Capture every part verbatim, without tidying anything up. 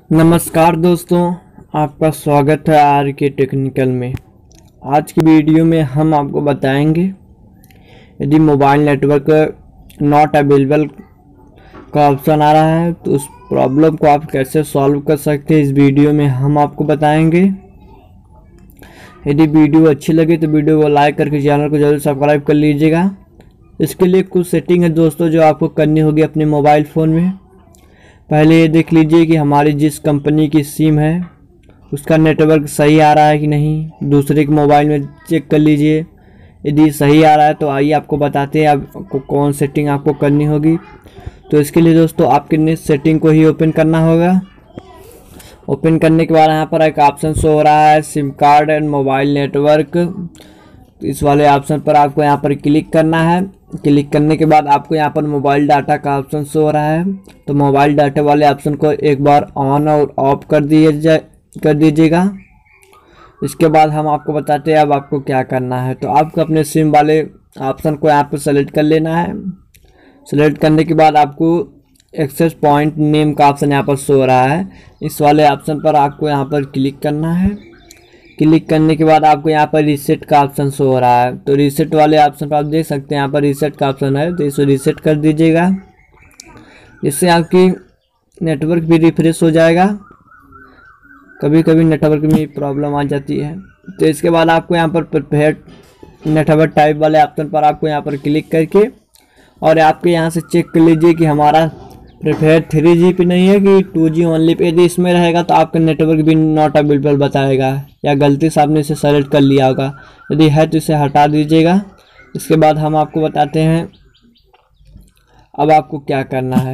नमस्कार दोस्तों, आपका स्वागत है आर के टेक्निकल में। आज की वीडियो में हम आपको बताएंगे यदि मोबाइल नेटवर्क नॉट अवेलेबल का ऑप्शन आ रहा है तो उस प्रॉब्लम को आप कैसे सॉल्व कर सकते हैं। इस वीडियो में हम आपको बताएंगे। यदि वीडियो अच्छी लगे तो वीडियो को लाइक करके चैनल को जरूर सब्सक्राइब कर लीजिएगा। इसके लिए कुछ सेटिंग है दोस्तों जो आपको करनी होगी अपने मोबाइल फ़ोन में। पहले ये देख लीजिए कि हमारी जिस कंपनी की सिम है उसका नेटवर्क सही आ रहा है कि नहीं। दूसरे के मोबाइल में चेक कर लीजिए, यदि सही आ रहा है तो आइए आपको बताते हैं आपको कौन सेटिंग आपको करनी होगी। तो इसके लिए दोस्तों आपके नेट सेटिंग को ही ओपन करना होगा। ओपन करने के बाद यहाँ पर एक ऑप्शन शो हो रहा है sim card and mobile network. इस वाले ऑप्शन पर आपको यहाँ पर क्लिक करना है। क्लिक करने के बाद आपको यहाँ पर मोबाइल डाटा का ऑप्शन शो हो रहा है, तो मोबाइल डाटा वाले ऑप्शन को एक बार ऑन और ऑफ कर दिए जाए कर दीजिएगा। इसके बाद हम आपको बताते हैं अब आपको क्या करना है। तो आपको अपने सिम वाले ऑप्शन को यहाँ पर सेलेक्ट कर लेना है। सेलेक्ट करने के बाद आपको एक्सेस पॉइंट नेम का ऑप्शन यहाँ पर शो हो रहा है। इस वाले ऑप्शन पर आपको यहाँ पर क्लिक करना है। क्लिक करने के बाद आपको यहाँ पर रीसेट का ऑप्शन शो हो रहा है, तो रीसेट वाले ऑप्शन पर आप देख सकते हैं यहाँ पर रीसेट का ऑप्शन है, तो इसे रीसेट कर दीजिएगा। इससे आपकी नेटवर्क भी रिफ्रेश हो जाएगा। कभी कभी नेटवर्क में प्रॉब्लम आ जाती है। तो इसके बाद आपको यहाँ पर प्रिफर्ड नेटवर्क टाइप वाले ऑप्शन पर आपको यहाँ पर क्लिक करके और आपके यहाँ से चेक कर लीजिए कि हमारा प्रिफेयर थ्री जी पे नहीं है कि टू जी ओनली पे। यदि इसमें रहेगा तो आपका नेटवर्क भी नॉट अवेलेबल बताएगा, या गलती से आपने इसे सेलेक्ट कर लिया होगा। यदि है तो इसे हटा दीजिएगा। इसके बाद हम आपको बताते हैं अब आपको क्या करना है।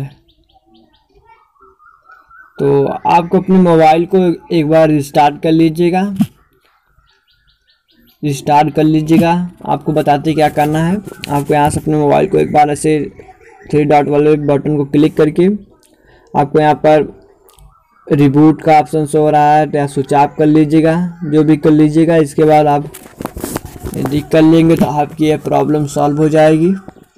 तो आपको अपने मोबाइल को एक बार रिस्टार्ट कर लीजिएगा रिस्टार्ट कर लीजिएगा आपको बताते क्या करना है। आपको यहाँ से अपने मोबाइल को एक बार ऐसे थ्री डॉट वाले बटन को क्लिक करके आपको यहाँ पर रिबूट का ऑप्शन शो हो रहा है, तो या स्विच ऑफ कर लीजिएगा, जो भी कर लीजिएगा। इसके बाद आप यदि कर लेंगे तो आपकी ये प्रॉब्लम सॉल्व हो जाएगी।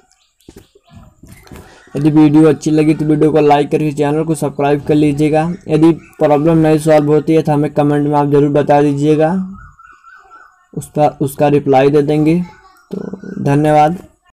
यदि वीडियो अच्छी लगी तो वीडियो को लाइक करके चैनल को सब्सक्राइब कर लीजिएगा। यदि प्रॉब्लम नहीं सॉल्व होती है तो हमें कमेंट में आप ज़रूर बता दीजिएगा, उसका उसका रिप्लाई दे देंगे। तो धन्यवाद।